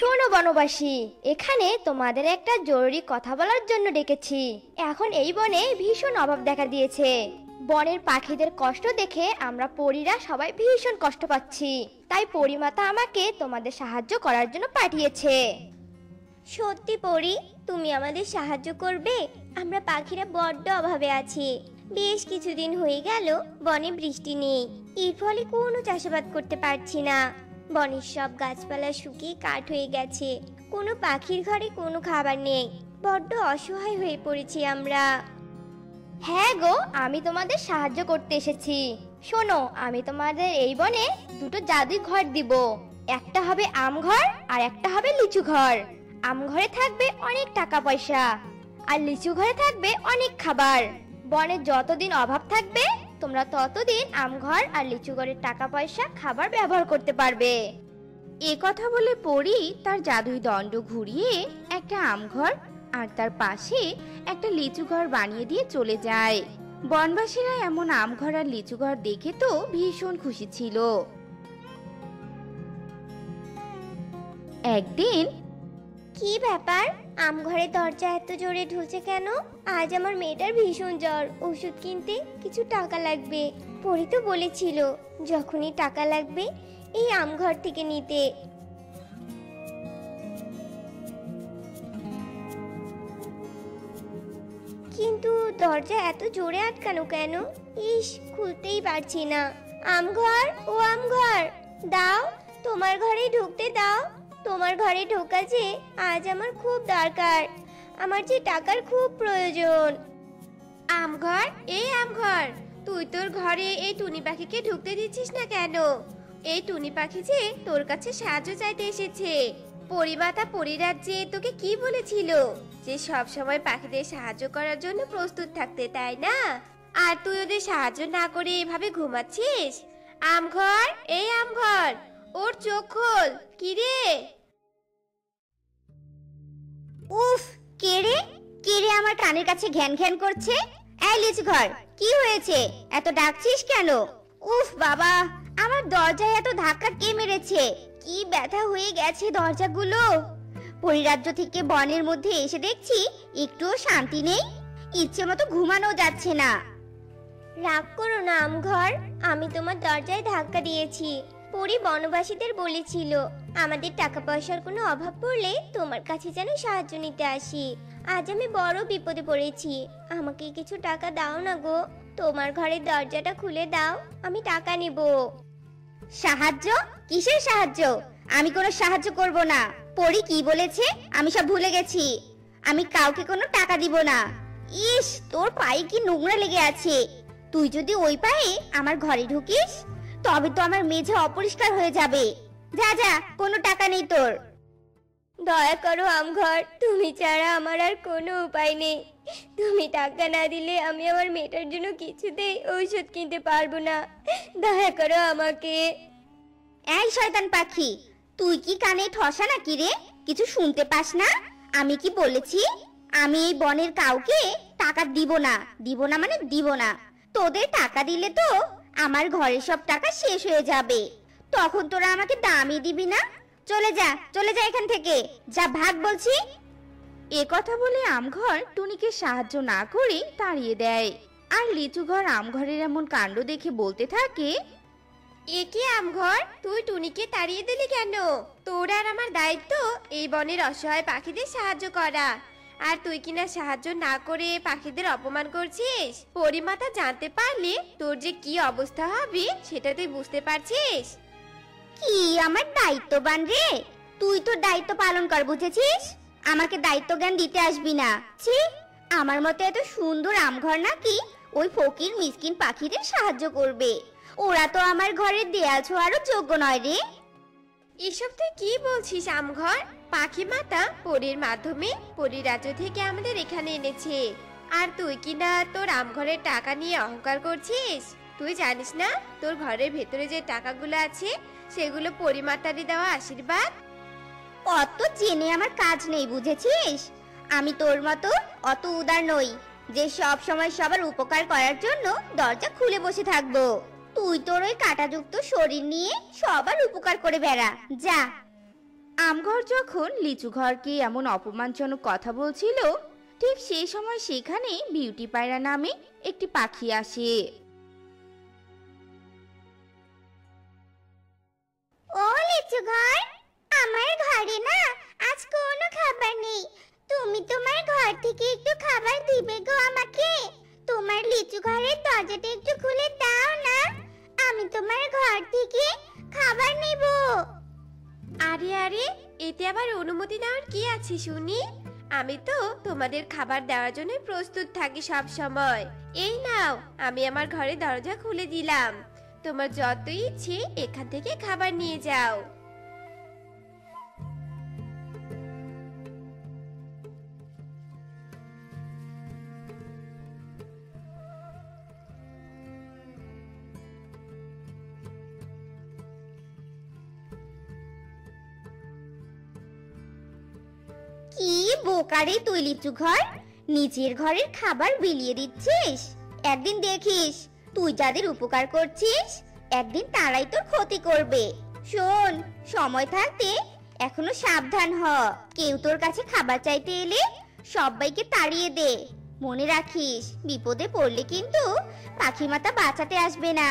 শোনো বনবাসী, এখানে তোমাদের একটা জরুরি কথা বলার জন্য ডেকেছি। এখন এই বনে ভীষণ অভাব দেখা দিয়েছে। বনের পাখিদের কষ্ট দেখে আমরা পরীরা সবাই ভীষণ কষ্ট পাচ্ছি। তাই পরিমাতা আমাকে তোমাদের সাহায্য করার জন্য পাঠিয়েছে। সত্যি পরি, তুমি আমাদের সাহায্য করবে? আমরা পাখিরা বড্ড অভাবে আছি। বেশ কিছুদিন হয়ে গেল বনে বৃষ্টি নেই, এর ফলে কোনো চাষাবাদ করতে পারছি না। বনের সব গাছপালা শুকিয়ে কাঠ হয়ে গেছে, কোনো পাখির ঘরে কোনো খাবার নেই। বড্ড অসহায় হয়ে পড়েছি আমরা। হ্যাঁ গো, আমি তোমাদের সাহায্য করতে এসেছি। শোনো, আমি তোমাদের এই বনে দুটো জাদুই ঘর দিব। একটা হবে আম ঘর আর একটা হবে লিচু ঘর। আম ঘরে থাকবে অনেক টাকা পয়সা আর লিচু ঘরে থাকবে অনেক খাবার। বনে যতদিন অভাব থাকবে তোমরা ততদিন আম ঘর আর লিচু ঘরের টাকা পয়সা খাবার ব্যবহার করতে পারবে। এ কথা বলে পরি তার জাদুই দণ্ড ঘুরিয়ে একটা আমঘর আর তার পাশে একটা লিচু ঘর বানিয়ে দিয়ে চলে যায়। বনবাসীরা এমন আমঘর আর লিচু ঘর দেখে তো ভীষণ খুশি ছিল। একদিন, কি ব্যাপার, আম ঘরে দরজা এত জোরে ঢুলছে কেন? আজ আমার মেয়েটার ভীষণ জ্বর, ওষুধ কিনতে কিছু টাকা লাগবে। পরি তো বলেছিল যখনই টাকা লাগবে এই আম ঘর থেকে নিতে। কিন্তু দরজা এত জোরে আটকানো কেন? ইস, খুলতেই পারছি না। আম ঘর, ও আম ঘর, দাও, তোমার ঘরে ঢুকতে দাও। তোমার ঘরে ঢোকা যে আজ আমার খুব দরকার, আমার যে টাকার খুব প্রয়োজন। আমঘর, এই আমঘর, তুই তোর ঘরে এই টুনি পাখিকে ঢুকতে দিচ্ছিস না কেন? এই টুনি পাখি যে তোর কাছে সাহায্য চাইতে এসেছে। পরিমাতা পরিরাজ্যে তোকে কি বলেছিল যে সব সময় পাখিদের সাহায্য করার জন্য প্রস্তুত থাকতে, তাই না? আর তুই ওদের সাহায্য না করে এভাবে ঘুমাচ্ছিস? আমঘর, এই আমঘর, ওর চোখ খোল। কি রে? উফ, কে রে? কে রে আমার কানের কাছে ঘ্যান ঘ্যান করছে? এই লিচু ঘর, কি হয়েছে? এত ডাকছিস কেন? উফ বাবা, আমার দরজায় এত ধাক্কা কে মেরেছে? কি ব্যথা হয়ে গেছে দরজাগুলো। পরিরাজ্য থেকে বনের মধ্যে এসে দেখছি একটুও শান্তি নেই, ইচ্ছে মতো ঘুমানো যাচ্ছে না। রাগ করো না আমঘর, আমি তোমার দরজায় ধাক্কা দিয়েছি। পরি বনবাসীদের বলেছিল আমাদের টাকা পয়সার কোনো অভাব পড়লে তোমার কাছে যেন সাহায্য নিতে আসি। আজ আমি বড় বিপদে পড়েছি, আমাকে কিছু টাকা দাও না গো। তোমার ঘরের দরজাটা খুলে দাও, আমি টাকা নিব। সাহায্য? কিসের সাহায্য? আমি কোনো সাহায্য করব না। পরি কি বলেছে আমি সব ভুলে গেছি। আমি কাউকে কোনো টাকা দিব না। ইস, তোর পায়ে কি নোংরা লেগে আছে। তুই যদি ওই পায়ে আমার ঘরে ঢুকিস তবে তো আমার মেঝে অপরিষ্কার হয়ে যাবে। যা যা, কোনো টাকা নেই তোর। দয়া করো আমঘর, তুমি ছাড়া আমার আর কোনো উপায় নেই। তুমি টাকা না দিলে আমি আমার মেয়েটার জন্য কিছুতেই ঔষধ কিনতে পারবো না। দয়া করো আমাকে। এই শয়তান পাখি, তুই কি কানে ঠসা নাকি রে? কিছু শুনতে পাস না? আমি কি বলেছি? আমি এই বনের কাউকে টাকা দিব না। দিব না মানে দিব না। তোদের টাকা দিলে তো আমার ঘরের সব টাকা শেষ হয়ে যাবে, তখন তোরা আমাকে দামই দিবি না। চলে যা, চলে যা এখান থেকে, যা, ভাগ বলছি। এ কথা বলে আমঘর টুনিকে সাহায্য না করে তাড়িয়ে দেয়। আর লিচু ঘর আমঘরের এমন কাণ্ড দেখে বলতে থাকে, এ কি আমঘর, তুই টুনিকে তাড়িয়ে দিলি কেন? তোর আর আমার দায়িত্ব এই বনের অসহায় পাখিদের সাহায্য করা, আর তুই কিনা সাহায্য না করে পাখিদের অপমান করছিস। পরিমাতা জানতে পারলে তোর যে কি অবস্থা হবে সেটা তুই বুঝতে পারছিস? কি আমার দায়িত্ববান রে? তুই তোর দায়িত্ব পালন কর, বুঝেছিস? আমাকে দায়িত্ব জ্ঞান দিতে আসবি না। ছি, আমার মতে এত সুন্দর আমঘর নাকি ওই ফকির মিসকিন পাখিদের সাহায্য করবে? ওরা তো আমার ঘরের দেয়াল ছোঁয়ারও যোগ্য নয় রে। এসব তুই কি বলছিস আমঘর? পাখি মাতা পরীর মাধ্যমে পরিরাজ্য থেকে আমাদের এখানে এনেছে, আর তুই কিনা তোর আমঘরের টাকা নিয়ে অহংকার করছিস। তুই জানিস না তোর ঘরের ভেতরে যে টাকাগুলো আছে সেগুলো পরিমাতারই দেওয়া আশীর্বাদ। অত জেনে আমার কাজ নেই, বুঝেছিস? আমি তোর মতো অত উদার নই যে সব সময় সবার উপকার করার জন্য দরজা খুলে বসে থাকবো। তুই তোর ওই কাঁটাযুক্ত শরীর নিয়ে সবার উপকার করে বেড়া, যা। আমঘর যখন লিচু ঘরকে এমন অপমানজনক কথা বলছিল, ঠিক সেই সময় সেখানে বিউটি পায়রা নামে একটি পাখি আসে। ও লিচু ঘর, আমার ঘরে না আজ কোনো খাবার নেই। তুমি তোমার ঘর থেকে একটু খাবার দিবে গো আমাকে। তোমার লিচু ঘরের দরজাটা একটু খুলে দাও না, আমি তোমার ঘর থেকে খাবার নেব। আরে আরে, এতে আবার অনুমতি নেওয়ার কি আছে শুনি? আমি তো তোমাদের খাবার দেওয়ার জন্য প্রস্তুত থাকি সব সময়। এই নাও, আমি আমার ঘরে দরজা খুলে দিলাম। তোমার যত ইচ্ছে এখান থেকে খাবার নিয়ে যাও। কি বোকারে তুই লিচু ঘর, নিজের ঘরের খাবার বিলিয়ে দিচ্ছিস। একদিন দেখিস তুই যাদের উপকার করছিস একদিন তারাই তোর ক্ষতি করবে। শোন, সময় থাকতে এখনো সাবধান হ। কেউ তোর কাছে খাবার চাইতে এলে সবাইকে তাড়িয়ে দে। মনে রাখিস, বিপদে পড়লে কিন্তু পাখি মাতা বাঁচাতে আসবে না।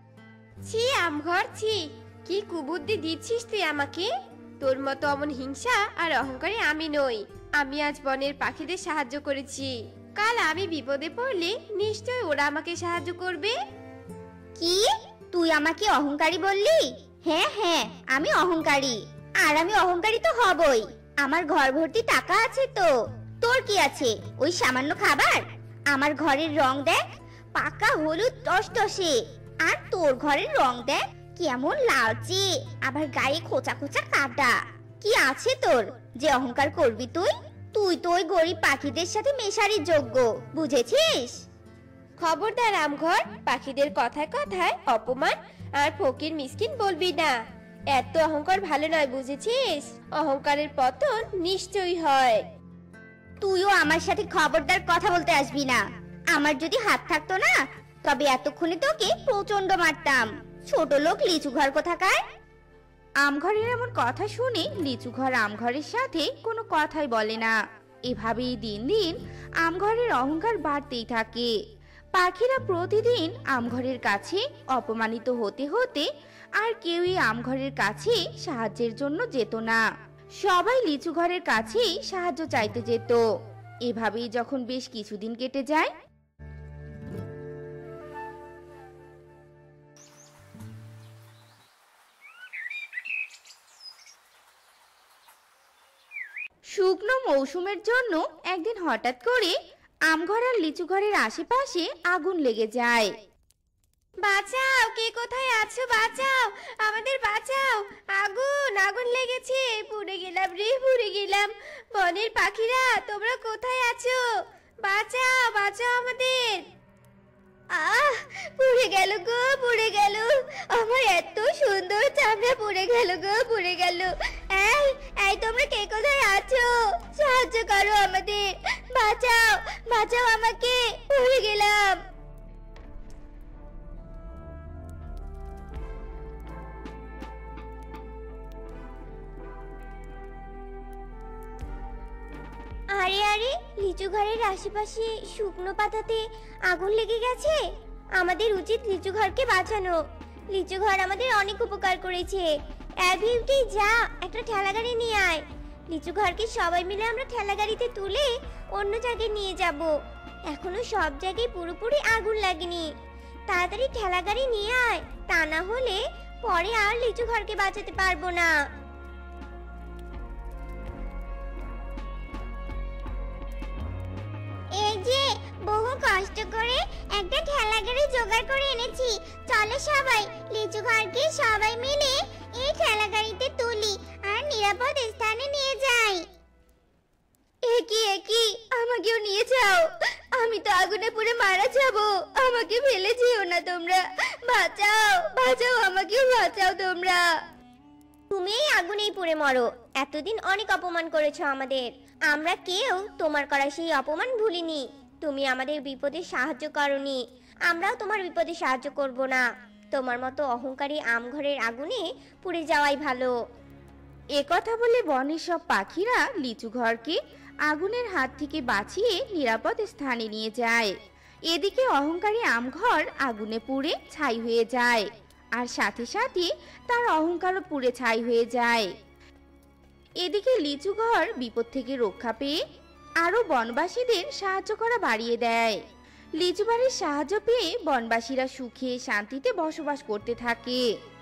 ছি আমঘর, ছি! কি কুবুদ্ধি দিচ্ছিস তুই আমাকে? তোর মতো অমন হিংসা আর অহংকারী আমি নই। আমি আজ বনের পাখিদের সাহায্য করেছি, কাল আমি বিপদে পড়লে নিশ্চয় ওরা আমাকে সাহায্য করবে। কি, তুই আমাকে অহংকারী বললি? হ্যাঁ হ্যাঁ, আমি অহংকারী। আর আমি অহংকারী তো হবই। আমার ঘর ভর্তি টাকা আছে তো। তোর কি আছে? ওই সামান্য খাবার। আমার ঘরের রং দেখ, পাকা হলুদ টসটসে। আর তোর ঘরের রং দেখ কেমন লালচে, আবার গায়ে খোঁচা খোঁচা কাটা। কি আছে তোর যে অহংকার করবি তুই? তুই তো ওই গরিব পাখিদের সাথে মেশারই যোগ্য, বুঝেছিস? খবরদার আমঘর, পাখিদের কথায় কথায় অপমান আর ফকির মিসকিন বলবি না। এত অহংকার ভালো নয়, বুঝেছিস? অহংকারের পতন নিশ্চয়ই হয়। তুইও আমার সাথে খবরদার কথা বলতে আসবি না। আমার যদি হাত থাকতো না, তবে এতক্ষণে তোকে প্রচন্ড মারতাম। ছোট লোক লিচু ঘর কোথাকার। আমঘরের এমন কথা শুনে লিচু ঘর আমঘরের সাথে কোনো কথাই বলে না। এভাবেই দিন দিন আমঘরের অহংকার বাড়তেই থাকে। পাখিরা প্রতিদিন আমঘরের কাছে অপমানিত হতে হতে আর কেউই আমঘরের কাছে সাহায্যের জন্য যেত না। সবাই লিচু ঘরের কাছেই সাহায্য চাইতে যেত। এভাবেই যখন বেশ কিছুদিন কেটে যায়, শুকনো মৌসুমের জন্য একদিন হঠাৎ করে আমঘর আর লিচু ঘরের আশেপাশে আগুন লেগে যায়। বাঁচাও, কে কোথায় আছো? বাঁচাও, আমাদের বাঁচাও! আগুন, আগুন লেগেছে! পুড়ে গেলাম রে, পুড়ে গেলাম! বনের পাখিরা, তোমরা কোথায় আছো? বাঁচাও, বাঁচাও আমাদের! আহ, পুড়ে গেল গো, পুড়ে গেল। আমার এত সুন্দর চামড়া পুড়ে গেল গো, পুড়ে গেল। এই এই, তোমরা কে কোথায় আছো? সাহায্য করো আমাদের, বাঁচাও, বাঁচাও আমাকে, পুড়ে গেলাম। আরে আরে, লিচু ঘরের আশেপাশে শুকনো পাতাতে আগুন লেগে গেছে। আমাদের উচিত লিচু ঘরকে বাঁচানো। লিচু ঘর আমাদের অনেক উপকার করেছে। বিউটি, যা একটা ঠেলা গাড়ি নিয়ে আয়। লিচু ঘরকে সবাই মিলে আমরা ঠেলা গাড়িতে তুলে অন্য জায়গায় নিয়ে যাব। এখনো সব জায়গায় পুরোপুরি আগুন লাগেনি। তাড়াতাড়ি ঠেলা গাড়ি নিয়ে আয়, তা না হলে পরে আর লিচু ঘরকে বাঁচাতে পারবো না। এই যে, বহু কষ্ট করে একটা ঠেলা গাড়ি জোগাড় করে এনেছি। চলো সবাই লিচু ঘরকে সবাই মিলে এই ঠেলা গাড়িতে তুলি আর নিরাপদ স্থানে নিয়ে যাই। একি, আমাকেও নিয়ে যাও। আমি তো আগুনে পুড়ে মারা যাব। আমাকে ফেলে যেও না তোমরা। বাঁচাও, বাঁচাও, আমাকেও বাঁচাও তোমরা। তুমি এই আগুনেই পুড়ে মরো। এতদিন অনেক অপমান করেছো আমাদের। আমরা কেউ তোমার করা সেই অপমান ভুলিনি। তুমি আমাদের বিপদে সাহায্য করনি, আমরাও তোমার বিপদে সাহায্য করব না। তোমার মতো অহংকারী আমঘরের আগুনে পুড়ে যাওয়াই ভালো। এ কথা বলে বনের সব পাখিরা লিচু ঘরকে আগুনের হাত থেকে বাঁচিয়ে নিরাপদ স্থানে নিয়ে যায়। এদিকে অহংকারী আমঘর আগুনে পুড়ে ছাই হয়ে যায়, আর সাথে সাথে তার অহংকারও পুড়ে ছাই হয়ে যায়। এদিকে লিচু ঘর বিপদ থেকে রক্ষা পেয়ে আরো বনবাসীদের সাহায্য করা বাড়িয়ে দেয়। লিচু বাড়ির সাহায্য পেয়ে বনবাসীরা সুখে শান্তিতে বসবাস করতে থাকে।